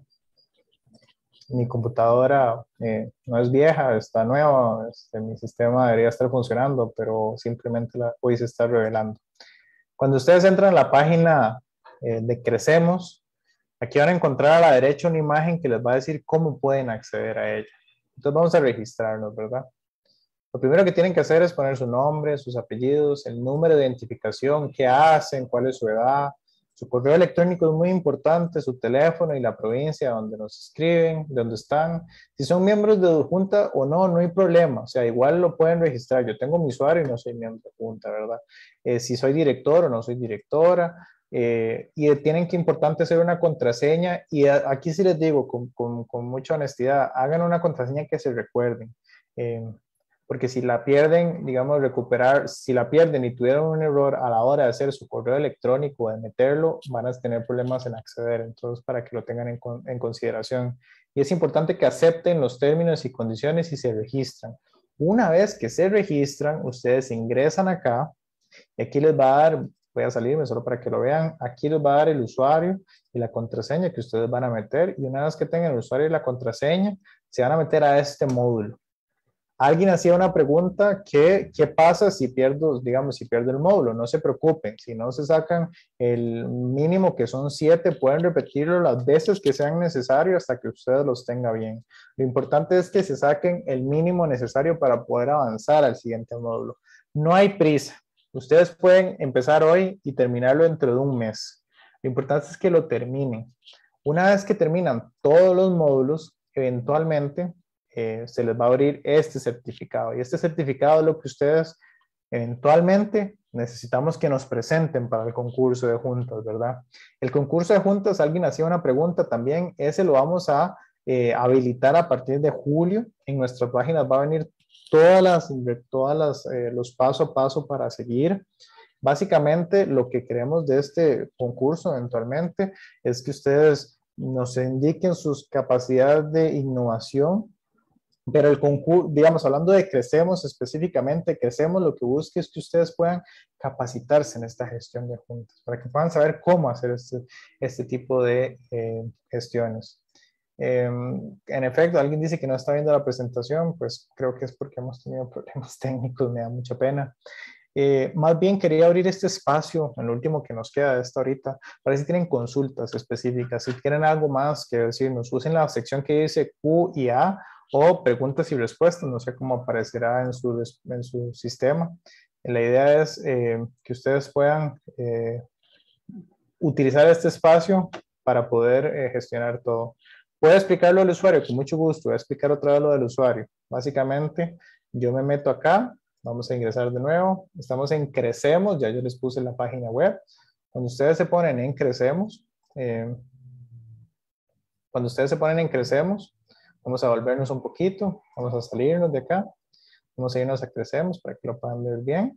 Mi computadora eh, no es vieja, está nueva, este, mi sistema debería estar funcionando, pero simplemente la, hoy se está revelando. Cuando ustedes entran a la página eh, de Crecemos, aquí van a encontrar a la derecha una imagen que les va a decir cómo pueden acceder a ella. Entonces vamos a registrarnos, ¿verdad? Lo primero que tienen que hacer es poner su nombre, sus apellidos, el número de identificación, qué hacen, cuál es su edad. Su correo electrónico es muy importante, su teléfono y la provincia donde nos escriben, de donde están. Si son miembros de Junta o no, no hay problema. O sea, igual lo pueden registrar. Yo tengo mi usuario y no soy miembro de Junta, ¿verdad? Eh, si soy director o no soy directora. Eh, y tienen que importante hacer una contraseña. Y a, aquí sí les digo con, con, con mucha honestidad, hagan una contraseña que se recuerden. Eh, porque si la pierden, digamos, recuperar, si la pierden y tuvieron un error a la hora de hacer su correo electrónico, de meterlo, van a tener problemas en acceder. Entonces, para que lo tengan en, en consideración. Y es importante que acepten los términos y condiciones y se registran. Una vez que se registran, ustedes ingresan acá y aquí les va a dar, voy a salirme solo para que lo vean, aquí les va a dar el usuario y la contraseña que ustedes van a meter. Y una vez que tengan el usuario y la contraseña, se van a meter a este módulo. Alguien hacía una pregunta, ¿qué, ¿qué pasa si pierdo, digamos, si pierdo el módulo? No se preocupen, si no se sacan el mínimo que son siete, pueden repetirlo las veces que sean necesarias hasta que ustedes los tengan bien. Lo importante es que se saquen el mínimo necesario para poder avanzar al siguiente módulo. No hay prisa. Ustedes pueden empezar hoy y terminarlo dentro de un mes. Lo importante es que lo terminen. Una vez que terminan todos los módulos, eventualmente Eh, se les va a abrir este certificado. Y este certificado es lo que ustedes eventualmente necesitamos que nos presenten para el concurso de juntas, ¿verdad? El concurso de juntas, alguien hacía una pregunta también, ese lo vamos a eh, habilitar a partir de julio. En nuestra página va a venir todas las, todas las, eh, los paso a paso para seguir. Básicamente lo que queremos de este concurso eventualmente es que ustedes nos indiquen sus capacidades de innovación. Pero el concurso, digamos, hablando de Crecemos específicamente, Crecemos lo que busca es que ustedes puedan capacitarse en esta gestión de juntas, para que puedan saber cómo hacer este, este tipo de eh, gestiones. Eh, en efecto, alguien dice que no está viendo la presentación, pues creo que es porque hemos tenido problemas técnicos, me da mucha pena. Eh, más bien quería abrir este espacio, el último que nos queda de esta ahorita, para si tienen consultas específicas, si quieren algo más que decirnos, usen la sección que dice Q y A o preguntas y respuestas, no sé cómo aparecerá en su, en su sistema. La idea es eh, que ustedes puedan eh, utilizar este espacio para poder eh, gestionar todo. ¿Puedo explicarlo al usuario? Con mucho gusto, voy a explicar otra vez lo del usuario. Básicamente, yo me meto acá. Vamos a ingresar de nuevo. Estamos en Crecemos, ya yo les puse la página web. Cuando ustedes se ponen en Crecemos, eh, cuando ustedes se ponen en Crecemos, vamos a volvernos un poquito, vamos a salirnos de acá, vamos a irnos a Crecemos para que lo puedan ver bien.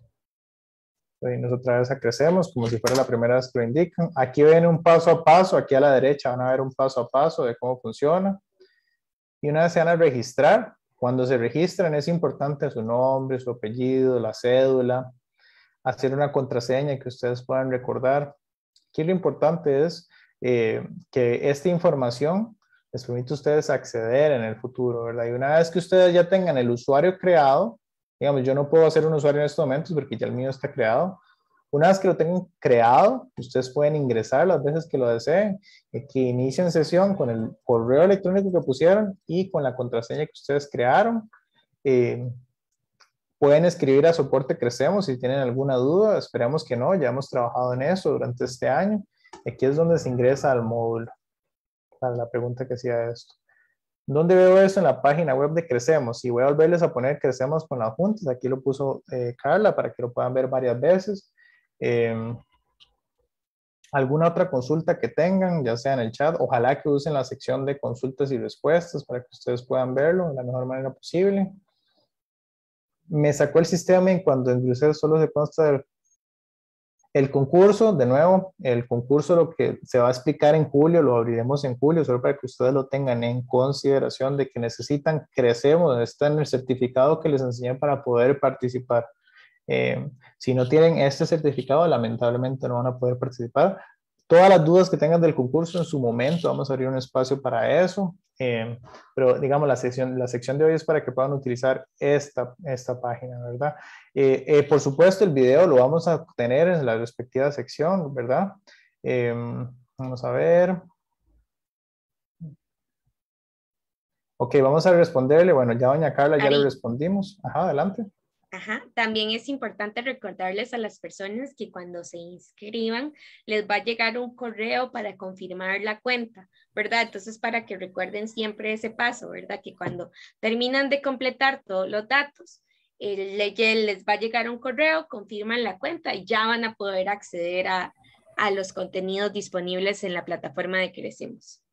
Irnos otra vez a Crecemos, como si fuera la primera vez que lo indican. Aquí ven un paso a paso, aquí a la derecha van a ver un paso a paso de cómo funciona. Y una vez se van a registrar, cuando se registran es importante su nombre, su apellido, la cédula, hacer una contraseña que ustedes puedan recordar. Aquí lo importante es eh, que esta información les permite a ustedes acceder en el futuro, ¿verdad? Y una vez que ustedes ya tengan el usuario creado, digamos, yo no puedo hacer un usuario en estos momentos porque ya el mío está creado, Una vez que lo tengan creado, ustedes pueden ingresar las veces que lo deseen, eh, que inicien sesión con el correo electrónico que pusieron y con la contraseña que ustedes crearon. Eh, pueden escribir a Soporte Crecemos si tienen alguna duda. Esperemos que no, ya hemos trabajado en eso durante este año. Aquí es donde se ingresa al módulo, para la pregunta que hacía esto. ¿Dónde veo eso? En la página web de Crecemos. Y voy a volverles a poner Crecemos con las juntas. Aquí lo puso eh, Carla para que lo puedan ver varias veces. Eh, alguna otra consulta que tengan, ya sea en el chat, ojalá que usen la sección de consultas y respuestas para que ustedes puedan verlo de la mejor manera posible. Me sacó el sistema en cuando inclusive solo se consta del el concurso. De nuevo, el concurso lo que se va a explicar en julio, lo abriremos en julio, solo para que ustedes lo tengan en consideración de que necesitan Crecemos, está en el certificado que les enseñé para poder participar. Eh, si no tienen este certificado, lamentablemente no van a poder participar. Todas las dudas que tengan del concurso en su momento, vamos a abrir un espacio para eso. Eh, pero digamos, la sección, la sección de hoy es para que puedan utilizar esta, esta página, ¿verdad? Eh, eh, por supuesto, el video lo vamos a tener en la respectiva sección, ¿verdad? Eh, vamos a ver. Ok, vamos a responderle. Bueno, ya doña Carla ya le Ari. respondimos. Ajá, adelante. Ajá. También es importante recordarles a las personas que cuando se inscriban les va a llegar un correo para confirmar la cuenta, ¿verdad? Entonces, para que recuerden siempre ese paso, ¿verdad? Que cuando terminan de completar todos los datos, eh, les va a llegar un correo, confirman la cuenta y ya van a poder acceder a, a los contenidos disponibles en la plataforma de Crecemos.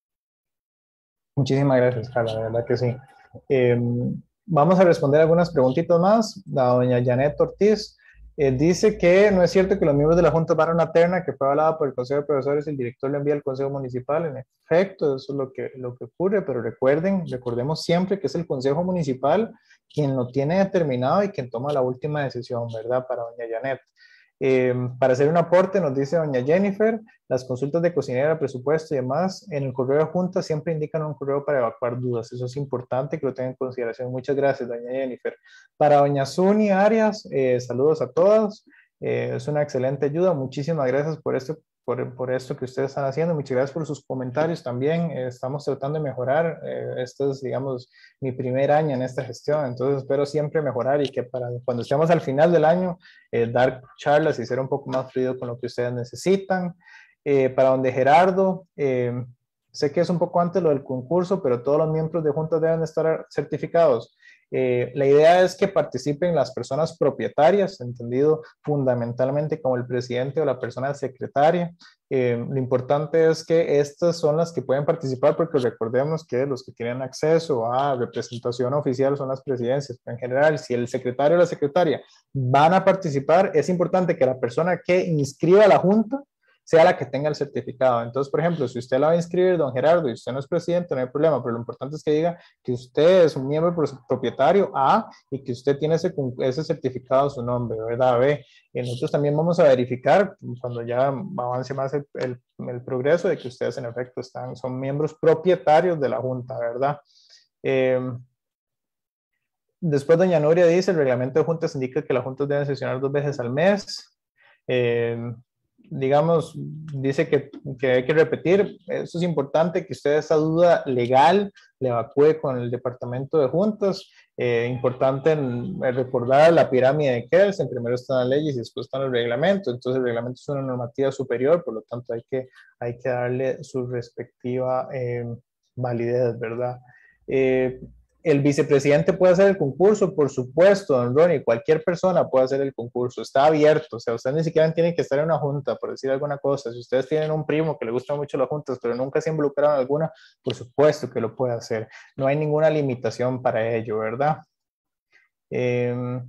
Muchísimas gracias, Carla, de verdad que sí. Eh, vamos a responder algunas preguntitas más. La doña Janet Ortiz eh, dice que no es cierto que los miembros de la Junta van a una terna que fue avalada por el Consejo de Profesores y el director le envía al Consejo Municipal. En efecto, eso es lo que, lo que ocurre, pero recuerden, recordemos siempre que es el Consejo Municipal quien lo tiene determinado y quien toma la última decisión, ¿verdad? Para doña Janet. Eh, para hacer un aporte, nos dice doña Jennifer, las consultas de cocinera, presupuesto y demás, en el correo de junta siempre indican un correo para evacuar dudas. Eso es importante que lo tengan en consideración. Muchas gracias, doña Jennifer. Para doña Suni Arias, eh, saludos a todos. Eh, es una excelente ayuda. Muchísimas gracias por esto, por, por esto que ustedes están haciendo. Muchas gracias por sus comentarios también. Eh, estamos tratando de mejorar. Eh, esto es, digamos, mi primer año en esta gestión, entonces espero siempre mejorar y que para cuando estemos al final del año, eh, dar charlas y ser un poco más fluido con lo que ustedes necesitan. Eh, para donde Gerardo, eh, sé que es un poco antes lo del concurso, pero todos los miembros de juntas deben estar certificados. Eh, la idea es que participen las personas propietarias, entendido fundamentalmente como el presidente o la persona secretaria. Eh, lo importante es que estas son las que pueden participar, porque recordemos que los que tienen acceso a representación oficial son las presidencias. En general, si el secretario o la secretaria van a participar, es importante que la persona que inscriba a la junta sea la que tenga el certificado. Entonces, por ejemplo, si usted la va a inscribir, don Gerardo, y usted no es presidente, no hay problema, pero lo importante es que diga que usted es un miembro propietario A y que usted tiene ese, ese certificado a su nombre, ¿verdad? B. Y nosotros también vamos a verificar, cuando ya avance más el, el, el progreso, de que ustedes en efecto están, son miembros propietarios de la Junta, ¿verdad? Eh, después doña Nuria dice, el reglamento de juntas indica que las juntas deben sesionar dos veces al mes. Eh, digamos, dice que, que hay que repetir, eso es importante, que usted esa duda legal le evacúe con el departamento de juntas. Eh, importante en, en recordar la pirámide de Kelsen, primero están las leyes y después están los reglamentos, entonces el reglamento es una normativa superior, por lo tanto hay que, hay que darle su respectiva eh, validez, ¿verdad? Eh, el vicepresidente puede hacer el concurso, por supuesto, don Ronnie, cualquier persona puede hacer el concurso, está abierto, o sea, ustedes ni siquiera tienen que estar en una junta, por decir alguna cosa. Si ustedes tienen un primo que le gusta mucho las juntas, pero nunca se involucraron en alguna, por supuesto que lo puede hacer. No hay ninguna limitación para ello, ¿verdad? Eh,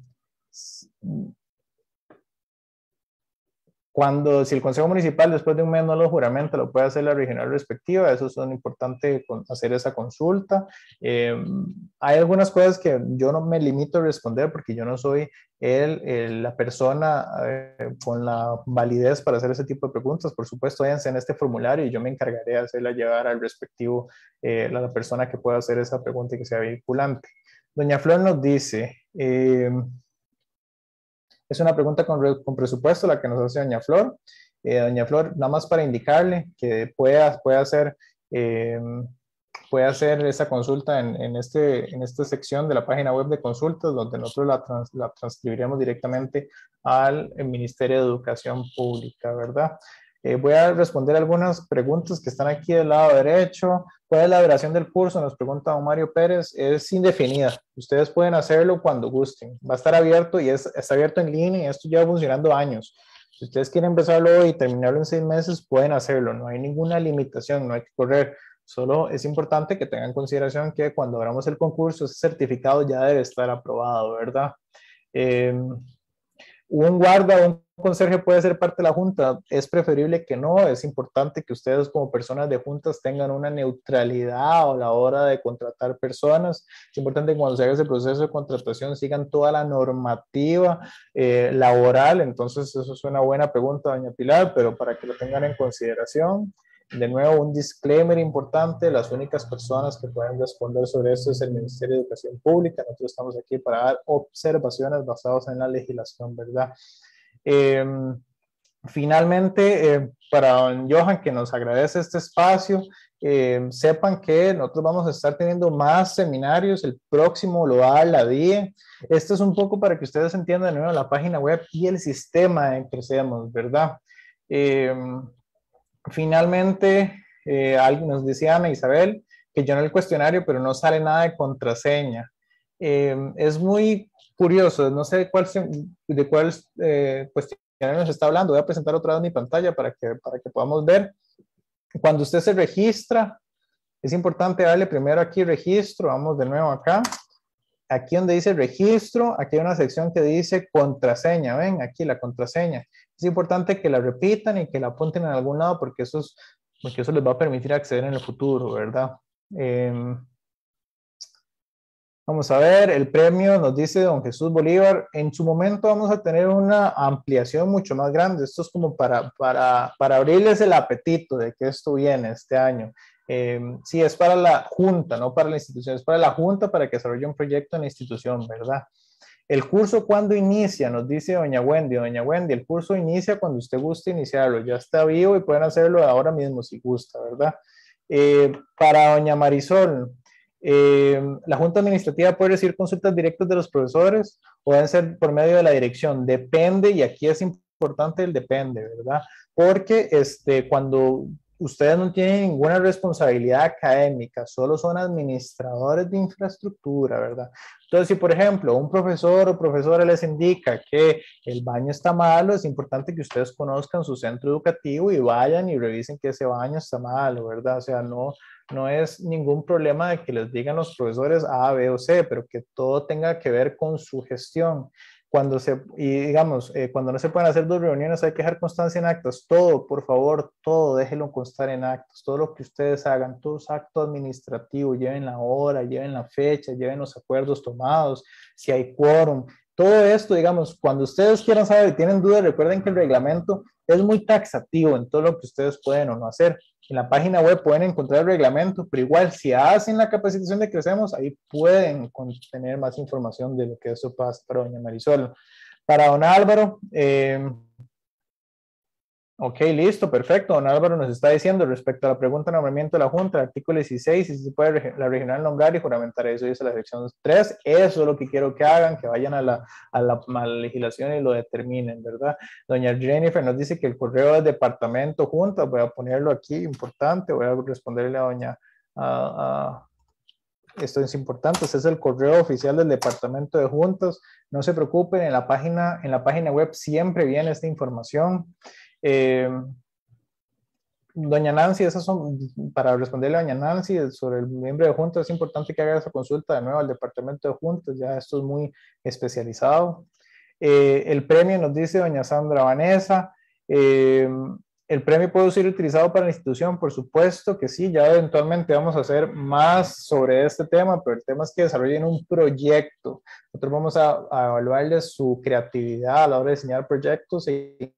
Cuando, si el Consejo Municipal después de un mes no lo juramenta, lo puede hacer la regional respectiva, eso es importante hacer esa consulta. Eh, hay algunas cosas que yo no me limito a responder porque yo no soy el, el, la persona eh, con la validez para hacer ese tipo de preguntas. Por supuesto, váyanse en este formulario y yo me encargaré de hacerla llegar al respectivo, eh, a la persona que pueda hacer esa pregunta y que sea vinculante. Doña Flor nos dice... Eh, Es una pregunta con, con presupuesto la que nos hace doña Flor. Eh, doña Flor, nada más para indicarle que puede, puede hacer... Eh, puede hacer esa consulta en, en, este, en esta sección de la página web de consultas, donde nosotros la, trans, la transcribiremos directamente al Ministerio de Educación Pública, ¿verdad? Eh, voy a responder algunas preguntas que están aquí del lado derecho. ¿Cuál es la duración del curso? Nos pregunta don Mario Pérez. Es indefinida. Ustedes pueden hacerlo cuando gusten. Va a estar abierto y es, está abierto en línea y esto lleva funcionando años. Si ustedes quieren empezarlo hoy y terminarlo en seis meses, pueden hacerlo. No hay ninguna limitación, no hay que correr. Solo es importante que tengan en consideración que cuando abramos el concurso, ese certificado ya debe estar aprobado, ¿verdad? Eh, un guarda o un conserje puede ser parte de la junta. Es preferible que no. Es importante que ustedes como personas de juntas tengan una neutralidad a la hora de contratar personas. Es importante que cuando se haga ese proceso de contratación sigan toda la normativa eh, laboral. Entonces, eso es una buena pregunta, doña Pilar, pero para que lo tengan en consideración. De nuevo, un disclaimer importante, las únicas personas que pueden responder sobre esto es el Ministerio de Educación Pública. Nosotros estamos aquí para dar observaciones basadas en la legislación, ¿verdad? Eh, finalmente, eh, para don Johan, que nos agradece este espacio, eh, sepan que nosotros vamos a estar teniendo más seminarios, el próximo lo va a dar la D I E. Esto es un poco para que ustedes entiendan de nuevo la página web y el sistema en que hacemos, ¿verdad? Eh, Finalmente, eh, alguien nos decía Ana Isabel que llenó el cuestionario, pero no sale nada de contraseña. Eh, es muy curioso, no sé de cuál, de cuál eh, cuestionario nos está hablando. Voy a presentar otra vez mi pantalla para que, para que podamos ver. Cuando usted se registra, es importante darle primero aquí registro. Vamos de nuevo acá. Aquí donde dice registro, aquí hay una sección que dice contraseña. Ven, aquí la contraseña. Es importante que la repitan y que la apunten en algún lado porque eso, es, porque eso les va a permitir acceder en el futuro, ¿verdad? Eh, vamos a ver, el premio nos dice don Jesús Bolívar. En su momento vamos a tener una ampliación mucho más grande. Esto es como para, para, para abrirles el apetito de que esto viene este año. Eh, sí, es para la junta, no para la institución, es para la junta para que desarrolle un proyecto en la institución, ¿verdad? El curso, ¿cuándo inicia? Nos dice doña Wendy. Doña Wendy, el curso inicia cuando usted guste iniciarlo. Ya está vivo y pueden hacerlo ahora mismo si gusta, ¿verdad? Eh, para doña Marisol, eh, la Junta Administrativa puede recibir consultas directas de los profesores o deben ser por medio de la dirección. Depende, y aquí es importante el depende, ¿verdad? Porque este, cuando ustedes no tienen ninguna responsabilidad académica, solo son administradores de infraestructura, ¿verdad? Entonces, si por ejemplo un profesor o profesora les indica que el baño está malo, es importante que ustedes conozcan su centro educativo y vayan y revisen que ese baño está malo, ¿verdad? O sea, no, no es ningún problema de que les digan los profesores A, B o C, pero que todo tenga que ver con su gestión. Cuando se, y digamos, eh, cuando no se pueden hacer dos reuniones hay que dejar constancia en actas, todo, por favor, todo, déjenlo constar en actas, todo lo que ustedes hagan, todo es acto administrativo, lleven la hora, lleven la fecha, lleven los acuerdos tomados, si hay quórum, todo esto, digamos, cuando ustedes quieran saber y tienen dudas, recuerden que el reglamento es muy taxativo en todo lo que ustedes pueden o no hacer. En la página web pueden encontrar el reglamento, pero igual si hacen la capacitación de Crecemos, ahí pueden tener más información de lo que eso pasa para doña Marisol. Para don Álvaro, eh, ok, listo, perfecto. Don Álvaro nos está diciendo respecto a la pregunta de nombramiento de la Junta, el artículo dieciséis, si se puede la regional nombrar y juramentar, eso dice la sección tres, eso es lo que quiero que hagan, que vayan a la, a la, a la legislación y lo determinen, ¿verdad? Doña Jennifer nos dice que el correo del departamento Junta, voy a ponerlo aquí, importante, voy a responderle a doña, a, a, esto es importante, este es el correo oficial del departamento de Juntas, no se preocupen, en la página, en la página web siempre viene esta información. Eh, doña Nancy, esas son para responderle a doña Nancy sobre el miembro de Junta, es importante que haga esa consulta de nuevo al departamento de Juntas, ya esto es muy especializado. Eh, el premio nos dice doña Sandra Vanessa, eh, el premio puede ser utilizado para la institución, por supuesto que sí, ya eventualmente vamos a hacer más sobre este tema, pero el tema es que desarrollen un proyecto. Nosotros vamos a, a evaluarles su creatividad a la hora de diseñar proyectos y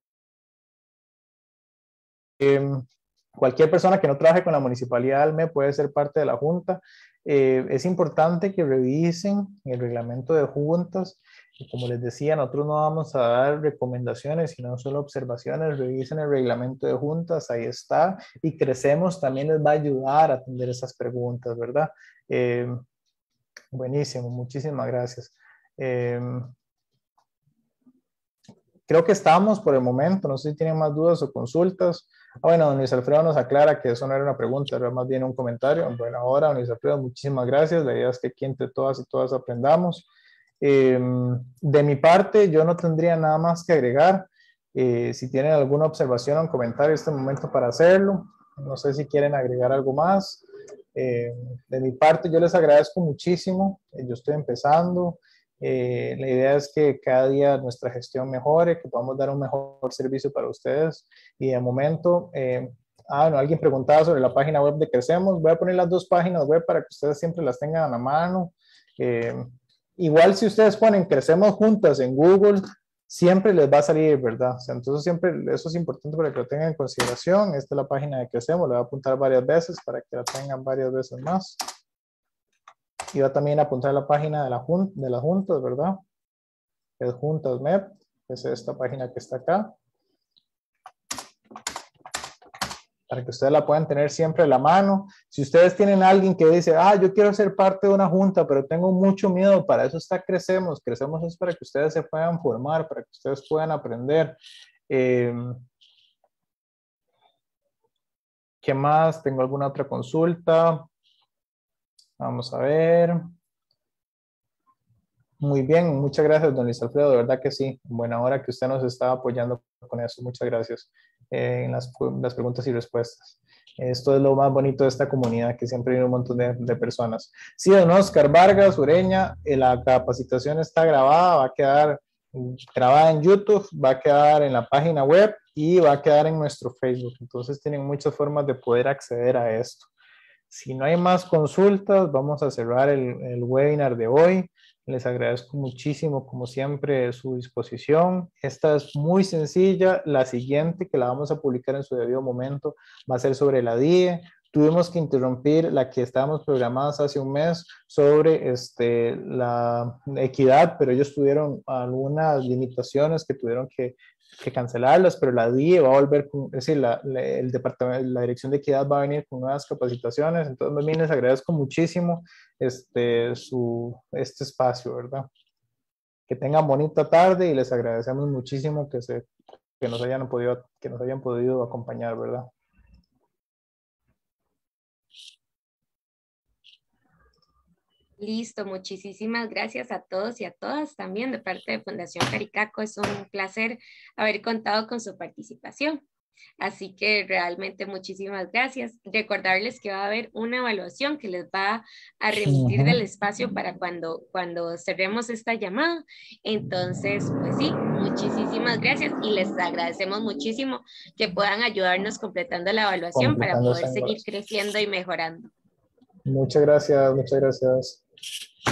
Eh, cualquier persona que no trabaje con la Municipalidad de Almé puede ser parte de la Junta. Eh, es importante que revisen el reglamento de juntas. Como les decía, nosotros no vamos a dar recomendaciones, sino solo observaciones. Revisen el reglamento de juntas, ahí está. Y Crecemos también les va a ayudar a atender esas preguntas, ¿verdad? Eh, buenísimo, muchísimas gracias. Eh, creo que estamos por el momento, no sé si tienen más dudas o consultas. Ah, bueno, don Luis Alfredo nos aclara que eso no era una pregunta, era más bien un comentario. Bueno, ahora, don Luis Alfredo, muchísimas gracias. La idea es que aquí entre todas y todas aprendamos. Eh, de mi parte, yo no tendría nada más que agregar. Eh, si tienen alguna observación o un comentario, este momento para hacerlo. No sé si quieren agregar algo más. Eh, de mi parte, yo les agradezco muchísimo. Eh, yo estoy empezando. Eh, la idea es que cada día nuestra gestión mejore, que podamos dar un mejor servicio para ustedes. Y de momento, eh, ah, no, alguien preguntaba sobre la página web de Crecemos. Voy a poner las dos páginas web para que ustedes siempre las tengan a la mano. Eh, igual si ustedes ponen Crecemos Juntas en Google, siempre les va a salir, ¿verdad? O sea, entonces siempre eso es importante para que lo tengan en consideración. Esta es la página de Crecemos, le voy a apuntar varias veces para que la tengan varias veces más. Y va también a apuntar la página de, la jun de las juntas, ¿verdad? Es Juntas M E P, que es esta página que está acá. Para que ustedes la puedan tener siempre a la mano. Si ustedes tienen a alguien que dice, ah, yo quiero ser parte de una junta, pero tengo mucho miedo, para eso está Crecemos. Crecemos es para que ustedes se puedan formar, para que ustedes puedan aprender. Eh, ¿Qué más? ¿Tengo alguna otra consulta? Vamos a ver. Muy bien, muchas gracias, don Luis Alfredo, de verdad que sí. Buena hora que usted nos está apoyando con eso. Muchas gracias eh, en las, las preguntas y respuestas. Esto es lo más bonito de esta comunidad, que siempre hay un montón de, de personas. Sí, don Oscar Vargas, Ureña, eh, la capacitación está grabada, va a quedar grabada en YouTube, va a quedar en la página web y va a quedar en nuestro Facebook. Entonces tienen muchas formas de poder acceder a esto. Si no hay más consultas, vamos a cerrar el, el webinar de hoy. Les agradezco muchísimo, como siempre, su disposición. Esta es muy sencilla. La siguiente, que la vamos a publicar en su debido momento, va a ser sobre la D I E. Tuvimos que interrumpir la que estábamos programadas hace un mes sobre este, la equidad, pero ellos tuvieron algunas limitaciones que tuvieron que, que cancelarlas, pero la D I E va a volver, con, es decir, la, la, el departamento, la Dirección de Equidad va a venir con nuevas capacitaciones. Entonces, también les agradezco muchísimo este, su, este espacio, ¿verdad? Que tengan bonita tarde y les agradecemos muchísimo que, se, que, nos, hayan podido, que nos hayan podido acompañar, ¿verdad? Listo, muchísimas gracias a todos y a todas también de parte de Fundación Caricaco. Es un placer haber contado con su participación. Así que realmente muchísimas gracias. Recordarles que va a haber una evaluación que les va a remitir uh-huh. del espacio para cuando, cuando cerremos esta llamada. Entonces, pues sí, muchísimas gracias y les agradecemos muchísimo que puedan ayudarnos completando la evaluación para poder seguir creciendo y mejorando. Muchas gracias, muchas gracias.